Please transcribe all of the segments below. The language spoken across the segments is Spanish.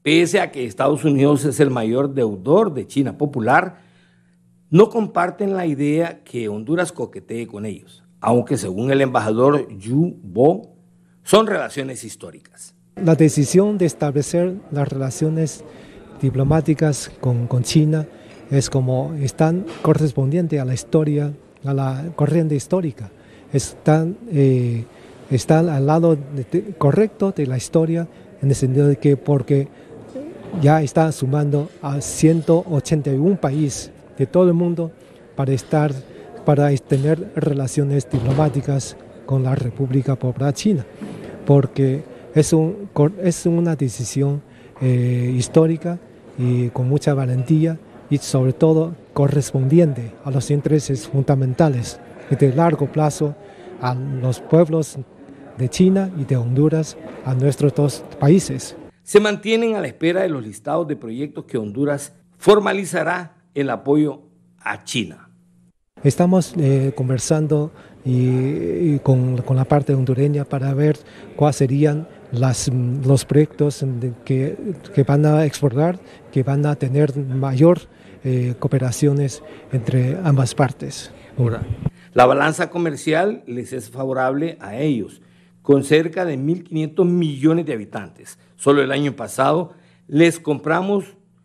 Pese a que Estados Unidos es el mayor deudor de China popular, no comparten la idea que Honduras coquetee con ellos, aunque según el embajador Yu Bo, son relaciones históricas. La decisión de establecer las relaciones diplomáticas con China es como están correspondiente a la historia, a la corriente histórica. Están al lado correcto de la historia, en el sentido de que porque ya está sumando a 181 países de todo el mundo para tener relaciones diplomáticas con la República Popular China, porque es una decisión histórica y con mucha valentía y sobre todo correspondiente a los intereses fundamentales y de largo plazo a los pueblos de China y de Honduras, a nuestros dos países. Se mantienen a la espera de los listados de proyectos que Honduras formalizará el apoyo a China. Estamos conversando con la parte hondureña para ver cuáles serían los proyectos que van a explorar, que van a tener mayor cooperaciones entre ambas partes. Ahora, la balanza comercial les es favorable a ellos, con cerca de 1.500 millones de habitantes. Solo el año pasado les compramos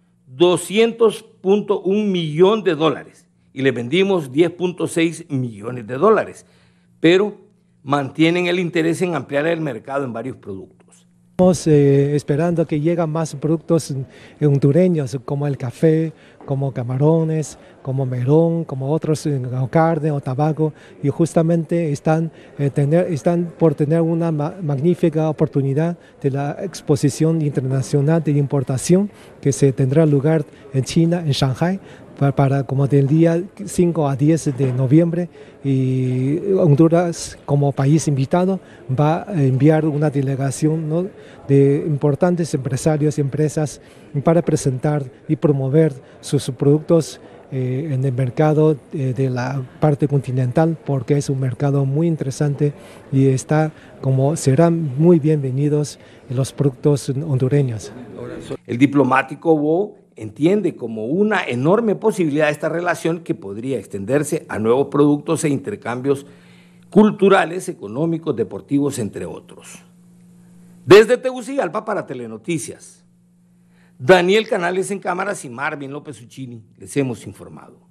200.1 millones de dólares y les vendimos 10.6 millones de dólares, pero mantienen el interés en ampliar el mercado en varios productos. Estamos esperando que lleguen más productos hondureños como el café, como camarones, como melón, como otros, o carne o tabaco, y justamente están por tener una magnífica oportunidad de la exposición internacional de importación que se tendrá lugar en China, en Shanghái, como del día 5 a 10 de noviembre, y Honduras como país invitado va a enviar una delegación, ¿no?, de importantes empresarios y empresas para presentar y promover sus productos en el mercado de la parte continental, porque es un mercado muy interesante y serán muy bienvenidos los productos hondureños. El diplomático Bo entiende como una enorme posibilidad esta relación que podría extenderse a nuevos productos e intercambios culturales, económicos, deportivos, entre otros. Desde Tegucigalpa para Telenoticias, Daniel Canales en cámaras y Marvin López Uccini, les hemos informado.